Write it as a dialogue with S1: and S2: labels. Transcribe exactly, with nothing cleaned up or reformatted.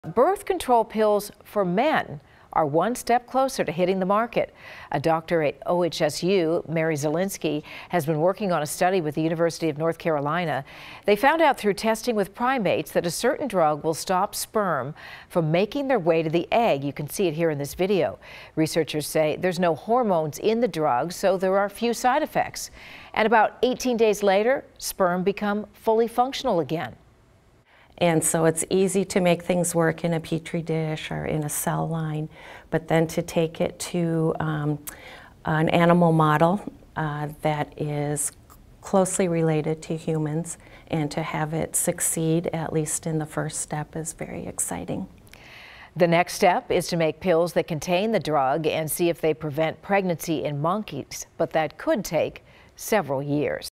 S1: Birth control pills for men are one step closer to hitting the market. A doctor at O H S U, Mary Zielinski, has been working on a study with the University of North Carolina. They found out through testing with primates that a certain drug will stop sperm from making their way to the egg. You can see it here in this video. Researchers say there's no hormones in the drug, so there are few side effects. And about eighteen days later, sperm become fully functional again.
S2: And so it's easy to make things work in a petri dish or in a cell line, but then to take it to um, an animal model uh, that is closely related to humans and to have it succeed, at least in the first step, is very exciting.
S1: The next step is to make pills that contain the drug and see if they prevent pregnancy in monkeys, but that could take several years.